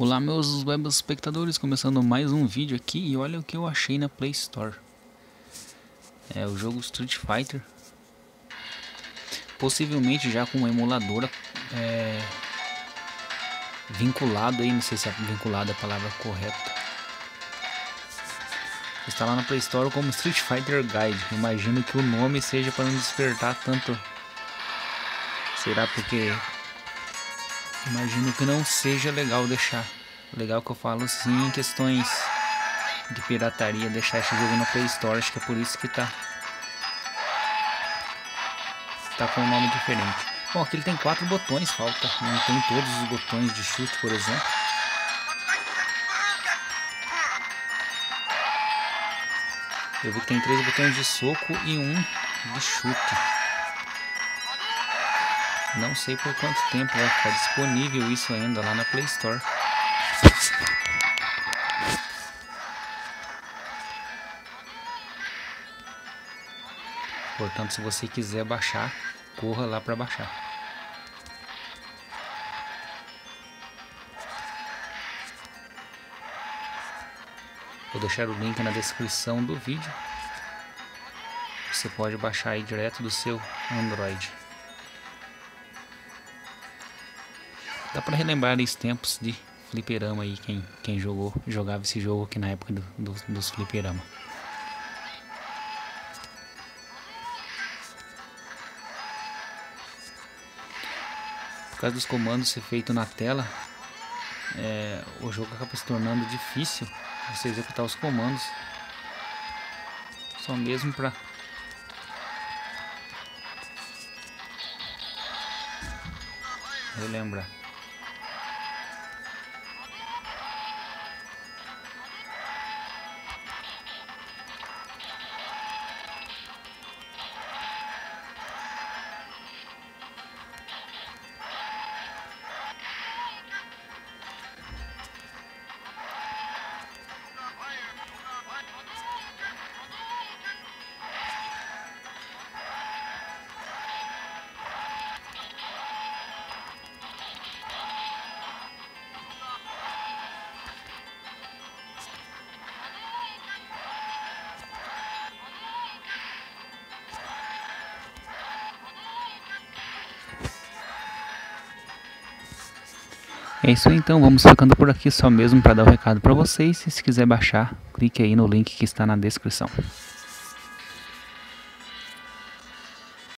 Olá meus web espectadores, começando mais um vídeo aqui e olha o que eu achei na Play Store. É o jogo Street Fighter, possivelmente já com uma emuladora vinculado aí, não sei se é vinculado a palavra correta. Está lá na Play Store como Street Fighter Guide. Imagino que o nome seja para não despertar tanto. Será porque imagino que não seja legal deixar. Legal que eu falo sim em questões de pirataria, deixar esse jogo na Play Store. Acho que é por isso que tá com um nome diferente. Bom, aqui ele tem 4 botões, falta. Não tem todos os botões de chute, por exemplo. Eu vi que tem 3 botões de soco e 1 de chute. Não sei por quanto tempo vai ficar disponível isso ainda lá na Play Store. Portanto, se você quiser baixar, corra lá para baixar. Vou deixar o link na descrição do vídeo. Você pode baixar aí direto do seu Android. Dá para relembrar esses tempos de fliperama aí, quem jogava esse jogo aqui na época dos fliperama. Por causa dos comandos ser feito na tela, o jogo acaba se tornando difícil você executar os comandos. Só mesmo para relembrar. É isso aí, então, vamos ficando por aqui só mesmo para dar o recado para vocês. E se quiser baixar, clique aí no link que está na descrição.